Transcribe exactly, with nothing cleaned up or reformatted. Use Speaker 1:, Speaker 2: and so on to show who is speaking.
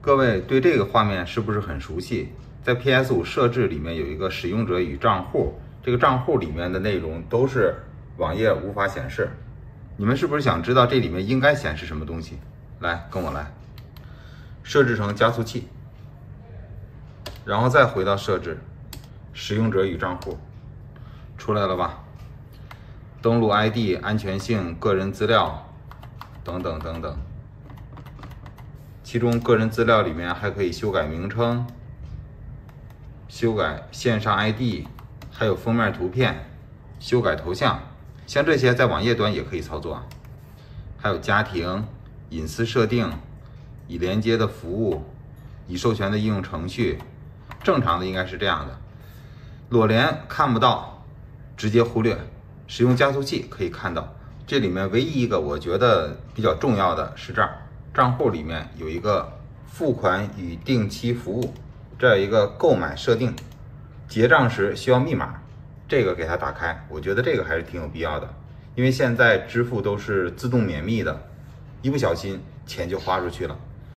Speaker 1: 各位对这个画面是不是很熟悉？在 P S 五 设置里面有一个使用者与账户，这个账户里面的内容都是网页无法显示。你们是不是想知道这里面应该显示什么东西？来，跟我来，设置成加速器，然后再回到设置，使用者与账户，出来了吧？登录 I D、安全性、个人资料等等等等。其中个人资料里面还可以修改名称、修改线上 I D， 还有封面图片、修改头像，像这些在网页端也可以操作。还有家庭、隐私设定、已连接的服务、已授权的应用程序，正常的应该是这样的。裸联看不到，直接忽略。使用加速器可以看到，这里面唯一一个我觉得比较重要的是这儿。账户里面有一个付款与定期服务，这有一个购买设定，结账时需要密码，这个给它打开，我觉得这个还是挺有必要的，因为现在支付都是自动免密的，一不小心钱就花出去了。